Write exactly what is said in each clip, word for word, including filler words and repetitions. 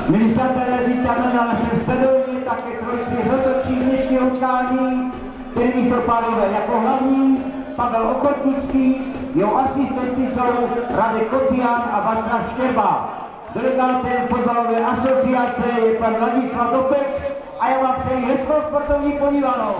Milí přátelé, vítáme na našem stadionu také trojici rozhodčí dnešního utkání, kterými jsou pánové jako hlavní Pavel Ochotnický, jeho asistenti jsou Radek Kocián a Václav Štěrba. Delegátem fotbalové asociace je pan Ladislav Dopek a já vám přeji hezkou sportovní podívanou.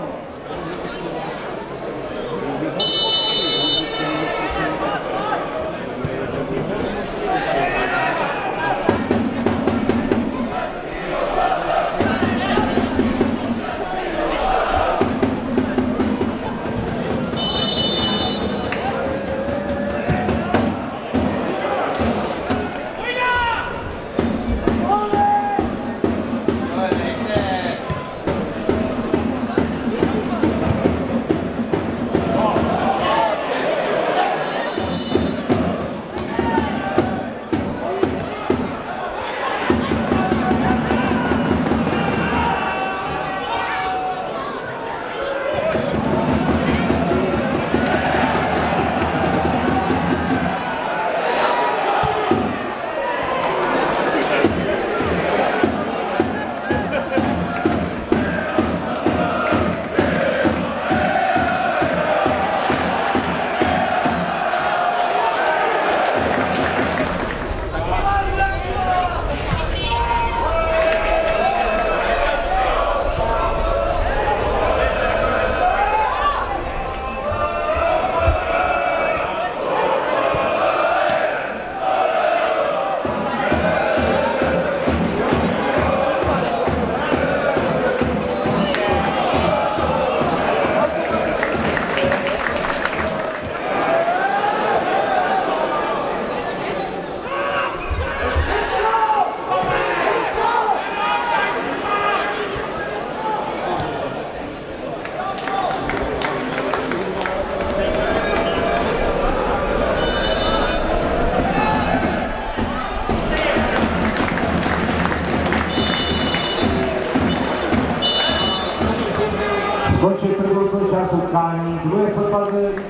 Končí první část utkání, druhé fotbalové ligy.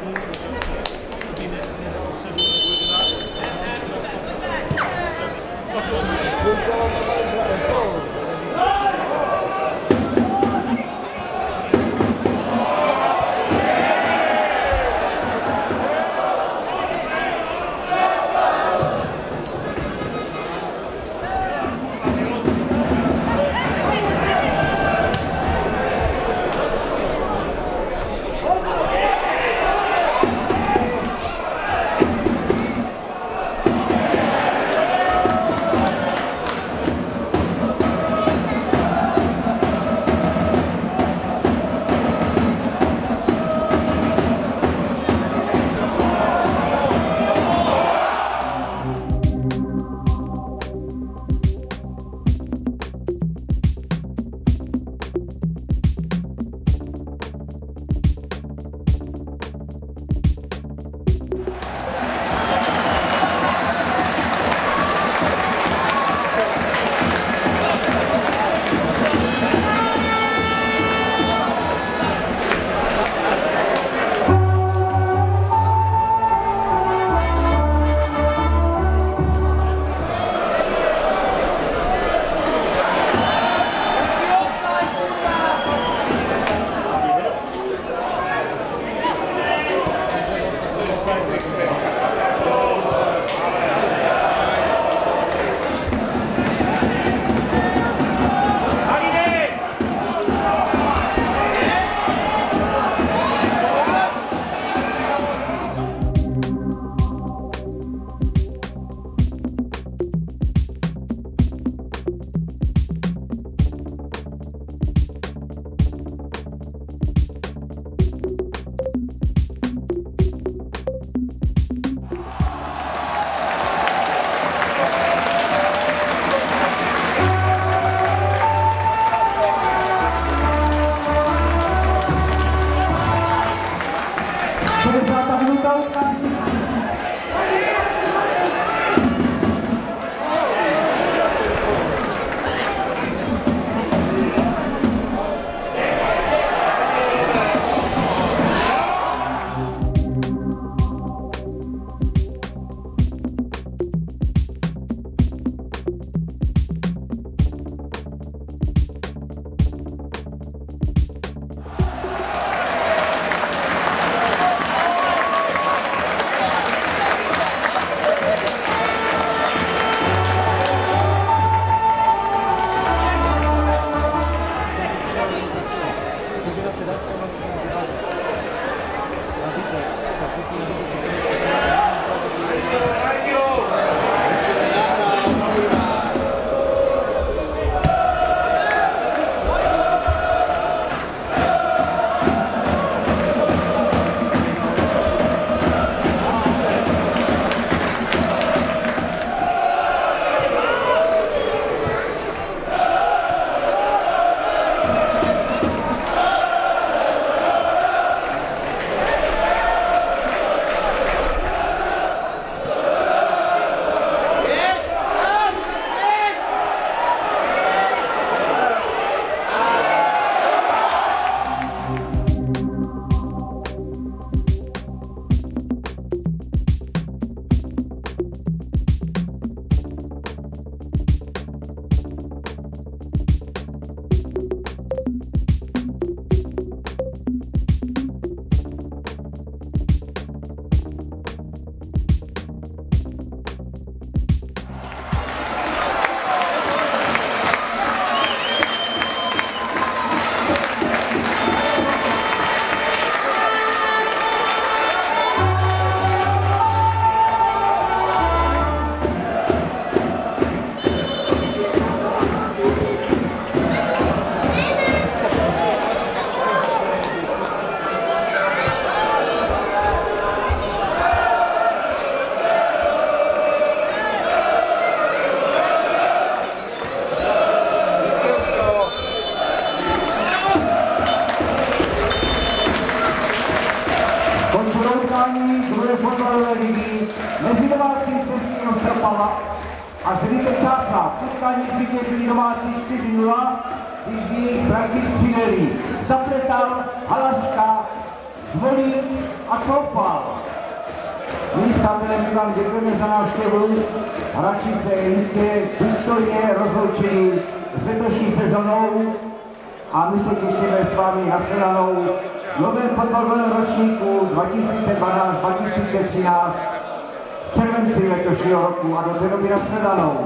Opava a Zenit Čáslav. Utkání zvítězili domácí čtyři nula, když jich prakticky přideli. Zapletal Halaška, Zvolí a Opava. My s vám děkujeme za návštěvu. Hráči se jistě důstojně rozloučili s letošní sezónou a my se těšíme s vámi na shledanou v novém fotbalovém ročníku dva tisíce dvanáct dva tisíce třináct v červenci letošního roku a do té doby na shledanou.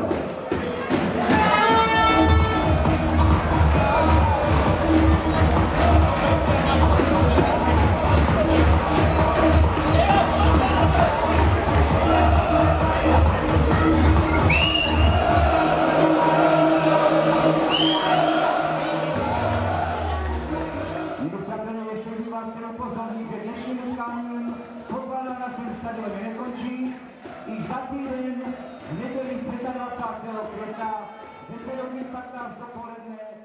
Že dnešním utkáním fotbal na našem stadioně nekončí. I za týden v neděli dvacátého pátého května v deset hodin patnáct dopoledne